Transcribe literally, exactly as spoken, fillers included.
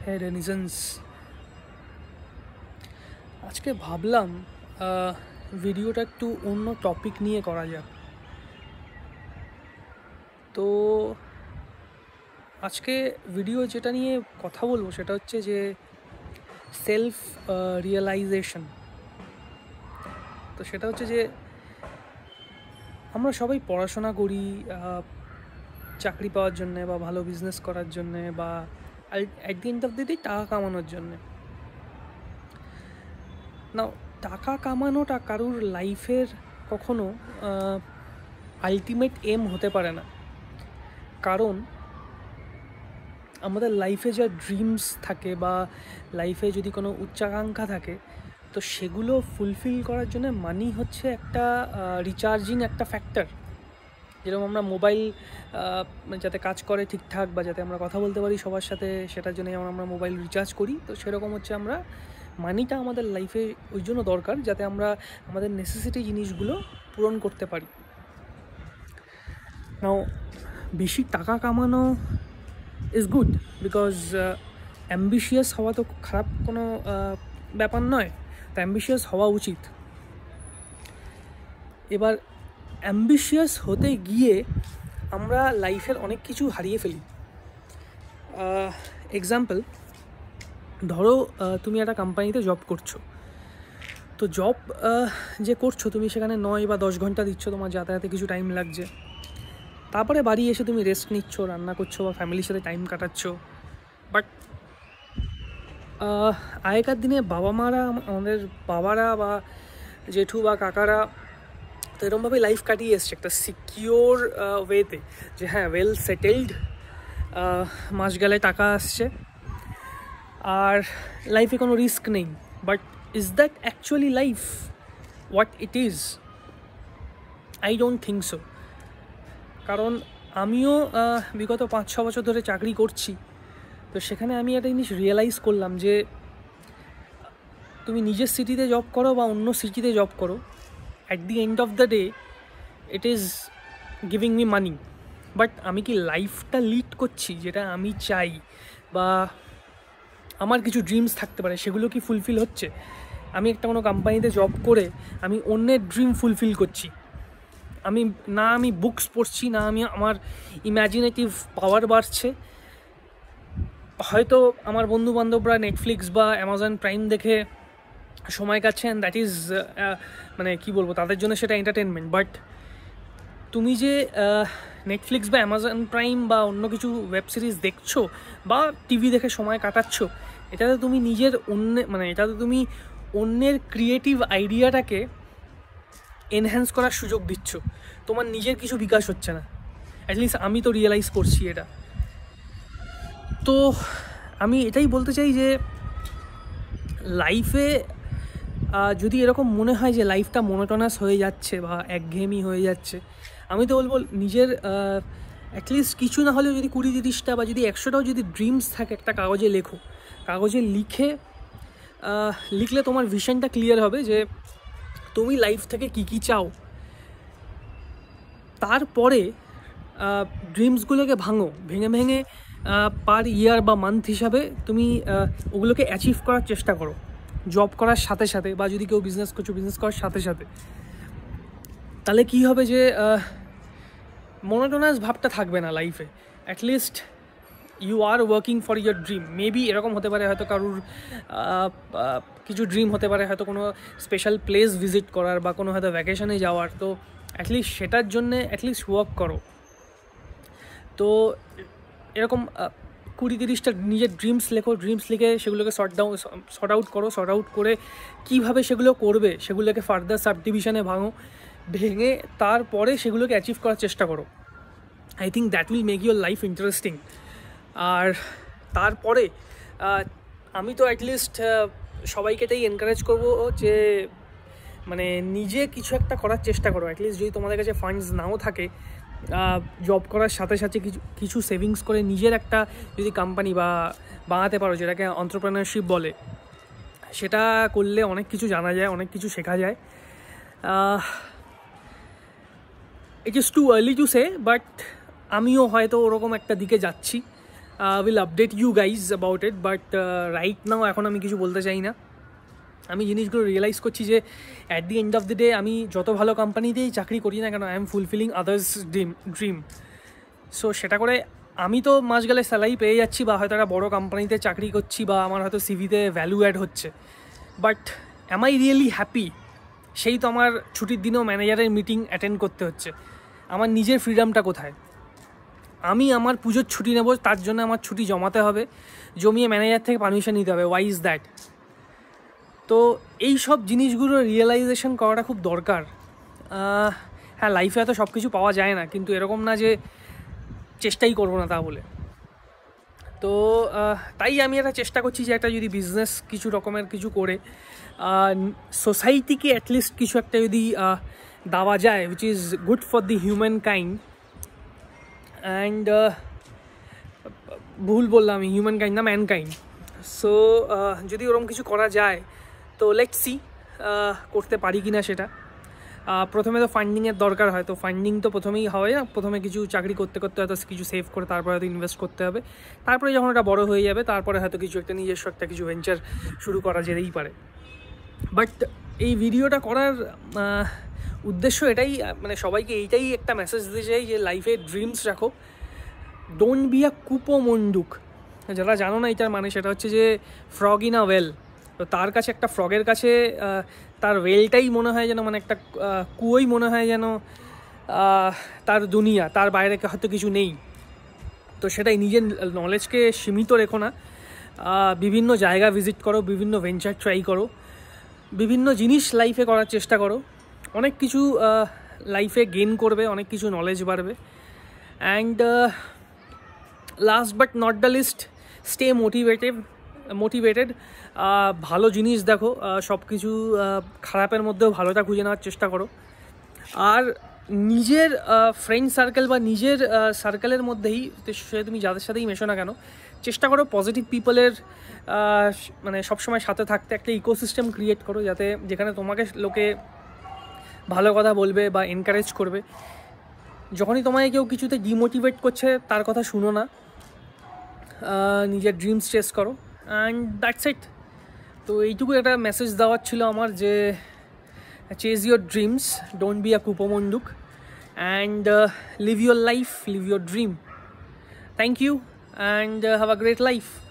হে রেনিজেন্স। আজকে ভাবলাম ভিডিওটা একটু অন্য টপিক নিয়ে করা যাক। তো আজকে ভিডিও যেটা নিয়ে কথা বলবো সেটা হচ্ছে যে সেলফ রিয়েলাইজেশন। তো সেটা হচ্ছে যে আমরা সবাই পড়াশোনা করি চাকরি পাওয়ার জন্যে বা ভালো বিজনেস করার জন্যে বা at the end of the day টাকা কামানোর জন্যে। না, টাকা কামানোটা কারুর লাইফের কখনো আলটিমেট এম হতে পারে না, কারণ আমাদের লাইফে যা ড্রিমস থাকে বা লাইফে যদি কোনো উচ্চাকাঙ্ক্ষা থাকে তো সেগুলো ফুলফিল করার জন্য মানি হচ্ছে একটা রিচার্জিং একটা ফ্যাক্টর। যেরকম আমরা মোবাইল যাতে কাজ করে ঠিকঠাক বা যাতে আমরা কথা বলতে পারি সবার সাথে, সেটার জন্য যেমন আমরা মোবাইল রিচার্জ করি, তো সেরকম হচ্ছে আমরা মানিটা আমাদের লাইফে ওই জন্য দরকার যাতে আমরা আমাদের নেসেসিটি জিনিসগুলো পূরণ করতে পারি। নাও বেশি টাকা কামানো ইজ গুড, বিকজ অ্যাম্বিশিয়াস হওয়া তো খারাপ কোনো ব্যাপার নয়, তো অ্যাম্বিশিয়াস হওয়া উচিত। এবার অ্যাম্বিশিয়াস হতে গিয়ে আমরা লাইফের অনেক কিছু হারিয়ে ফেলি। এক্সাম্পল, ধরো তুমি একটা কোম্পানিতে জব করছো, তো জব যে করছো তুমি সেখানে নয় বা দশ ঘন্টা দিচ্ছ, তোমার যাতায়াতে কিছু টাইম লাগছে, তারপরে বাড়ি এসে তুমি রেস্ট নিচ্ছ, রান্না করছো বা ফ্যামিলির সাথে টাইম কাটাচ্ছ। বাট আগেকার দিনে বাবা মারা, আমাদের বাবারা বা জেঠু বা কাকারা তো এরকমভাবে লাইফ কাটিয়ে এসছে একটা সিকিওর ওয়েতে, যে হ্যাঁ ওয়েল সেটেলড, মাস গেলে টাকা আসছে আর লাইফে কোনো রিস্ক নেই। But is that actually life what it is? I don't think so. কারণ আমিও বিগত পাঁচ ছ বছর ধরে চাকরি করছি, তো সেখানে আমি একটা জিনিস রিয়েলাইজ করলাম যে তুমি নিজের সিটিতে জব করো বা অন্য সিটিতে জব করো, at the end of the day it is giving me money. But আমি কি লাইফটা লিড করছি যেটা আমি চাই, বা আমার কিছু ড্রিমস থাকতে পারে সেগুলো কি ফুলফিল হচ্ছে? আমি একটা কোনো কোম্পানিতে জব করে আমি অন্যের ড্রিম ফুলফিল করছি, আমি না আমি বুকস পড়ছি, না আমি আমার ইম্যাজিনেটিভ পাওয়ার বাড়ছে। হয়তো আমার বন্ধুবান্ধবরা নেটফ্লিক্স বা অ্যামাজন প্রাইম দেখে সময় কাটছে, অ্যান্ড দ্যাট ইজ মানে কী বলবো, তাদের জন্য সেটা এন্টারটেনমেন্ট। বাট তুমি যে নেটফ্লিক্স বা অ্যামাজন প্রাইম বা অন্য কিছু ওয়েব সিরিজ দেখছো বা টিভি দেখে সময় কাটাচ্ছ, এটাতে তুমি নিজের অন্য মানে এটাতে তুমি অন্যের ক্রিয়েটিভ আইডিয়াটাকে এনহ্যান্স করার সুযোগ দিচ্ছ, তোমার নিজের কিছু বিকাশ হচ্ছে না। অ্যাটলিস্ট আমি তো রিয়েলাইজ করছি এটা। তো আমি এটাই বলতে চাই যে লাইফে যদি এরকম মনে হয় যে লাইফটা মোনোটোনাস হয়ে যাচ্ছে বা একঘেয়েমি হয়ে যাচ্ছে, আমি তো বলবো নিজের অ্যাটলিস্ট কিছু না হলেও যদি কুড়ি তিরিশটা বা যদি একশোটাও যদি ড্রিমস থাকে একটা কাগজে লেখো। কাগজে লিখে লিখলে তোমার ভিশনটা ক্লিয়ার হবে যে তুমি লাইফ থেকে কী কী চাও। তারপরে ড্রিমসগুলোকে ভাঙো, ভেঙে ভেঙে পার ইয়ার বা মান্থ হিসাবে তুমি ওগুলোকে অ্যাচিভ করার চেষ্টা করো, জব করার সাথে সাথে বা যদি কেউ বিজনেস করছো বিজনেস করার সাথে সাথে। তাহলে কী হবে যে মোনোটোনাস ভাবটা থাকবে না লাইফে। At least you are working for your dream. Maybe এরকম হতে পারে, হয়তো কারুর কিছু ড্রিম হতে পারে হয়তো কোনো স্পেশাল প্লেস ভিজিট করার বা কোনো হয়তো ভ্যাকেশনে যাওয়ার, তো অ্যাটলিস্ট সেটার জন্যে অ্যাটলিস্ট ওয়ার্ক করো। তো এরকম কুড়ি তিরিশটা নিজের ড্রিমস লেখো, ড্রিমস লিখে সেগুলোকে শর্ট ডাউন শর্ট আউট করো, শর্ট আউট করে কীভাবে সেগুলো করবে সেগুলোকে ফার্দার সাব ডিভিশনে ভাঙো, ভেঙে তারপরে সেগুলোকে অ্যাচিভ করার চেষ্টা করো। I think that will make your life interesting. আর তারপরে আমি তো অ্যাটলিস্ট সবাইকে এটাই এনকারেজ করবো যে মানে নিজে কিছু একটা করার চেষ্টা করো। অ্যাটলিস্ট যদি তোমাদের কাছে ফান্ডস নাও থাকে, জব করার সাথে সাথে কিছু কিছু সেভিংস করে নিজের একটা যদি কোম্পানি বা বানাতে পারো, যেটাকে এন্টারপ্রেনারশিপ বলে, সেটা করলে অনেক কিছু জানা যায়, অনেক কিছু শেখা যায়। It is too early to say, but আমিও হয়তো ওরকম একটা দিকে যাচ্ছি। Will update you guys about it, but right now এখন আমি কিছু বলতে চাই না। আমি জিনিসগুলো রিয়েলাইজ করছি যে at the end of the day আমি যত ভালো কোম্পানিতেই চাকরি করি না কেন, I am fulfilling others dream dream so সেটা করে আমি তো মাস গেলে স্যালারি পেয়ে যাচ্ছি, বা হয়তো একটা বড়ো কোম্পানিতে চাকরি করছি, বা আমার হয়তো সিভিতে ভ্যালু অ্যাড হচ্ছে, but am I really happy? সেই তো আমার ছুটির দিনেও ম্যানেজারের মিটিং অ্যাটেন্ড করতে হচ্ছে। আমার নিজের ফ্রিডমটা কোথায়? আমি আমার পুজোর ছুটি নেব, তার জন্য আমার ছুটি জমাতে হবে, জমিয়ে ম্যানেজার থেকে পারমিশন নিতে হবে। Why is that? তো এই সব জিনিসগুলো রিয়েলাইজেশন করাটা খুব দরকার। হ্যাঁ, লাইফে হয়তো সব কিছু পাওয়া যায় না, কিন্তু এরকম না যে চেষ্টাই করবো না তা বলে। তো তাই আমি একটা চেষ্টা করছি যে একটা যদি বিজনেস কিছু রকমের কিছু করে সোসাইটিকে অ্যাটলিস্ট কিছু একটা যদি দেওয়া যায়, which is good for the humankind. And ভুল বললাম আমি, হিউম্যান কাইন্ড না, ম্যান কাইন্ড। সো যদি ওরকম কিছু করা যায় তো লেটস সি করতে পারি কি না সেটা। প্রথমে তো ফান্ডিংয়ের দরকার হয়, তো ফান্ডিং তো প্রথমেই হয় না, প্রথমে কিছু চাকরি করতে করতে হয়তো কিছু সেভ করে তারপরে হয়তো ইনভেস্ট করতে হবে, তারপরে যখন ওটা বড়ো হয়ে যাবে তারপরে হয়তো কিছু একটা নিজস্ব একটা কিছু ভেঞ্চার শুরু করা যেতেই পারে। বাট এই ভিডিওটা করার উদ্দেশ্য এটাই, মানে সবাইকে এইটাই একটা মেসেজ দিতে চাই যে লাইফে ড্রিমস রাখো, ডোন্ট বি আ কুপোমন্ডুক। যারা জানো না এটার মানে, সেটা হচ্ছে যে ফ্রগ ইন আ ওয়েল। তো তার কাছে একটা ফ্রগের কাছে তার ওয়েলটাই মনে হয় যেন, মানে একটা কুয়োই মনে হয় যেন তার দুনিয়া, তার বাইরে হয়তো কিছু নেই। তো সেটাই, নিজের নলেজকে সীমিত রেখো না, বিভিন্ন জায়গা ভিজিট করো, বিভিন্ন ভেঞ্চার ট্রাই করো, বিভিন্ন জিনিস লাইফে করার চেষ্টা করো, অনেক কিছু লাইফে গেইন করবে, অনেক কিছু নলেজ বাড়বে। And last but not the least, stay motivated motivated ভালো জিনিস দেখো, সব কিছু খারাপের মধ্যেও ভালোটা খুঁজে নেওয়ার চেষ্টা করো। আর নিজের ফ্রেন্ড সার্কেল বা নিজের সার্কেলের মধ্যেই, সে তুমি যাদের সাথেই মেশো না কেন, চেষ্টা করো পজিটিভ পিপলের মানে সবসময় সাথে থাকতে। একটা ইকোসিস্টেম ক্রিয়েট করো যাতে, যেখানে তোমাকে লোকে ভালো কথা বলবে বা এনকারেজ করবে। যখনই তোমায় কেউ কিছুতে ডিমোটিভেট করছে তার কথা শুনো না, নিজের ড্রিমস চেস করো, অ্যান্ড দ্যাটস ইট। তো এইটুকু একটা মেসেজ দেওয়ার ছিল আমার, যে chase your dreams, don't be a কুপোমন্ডুক, and live your life, live your dream. Thank you and have a great life.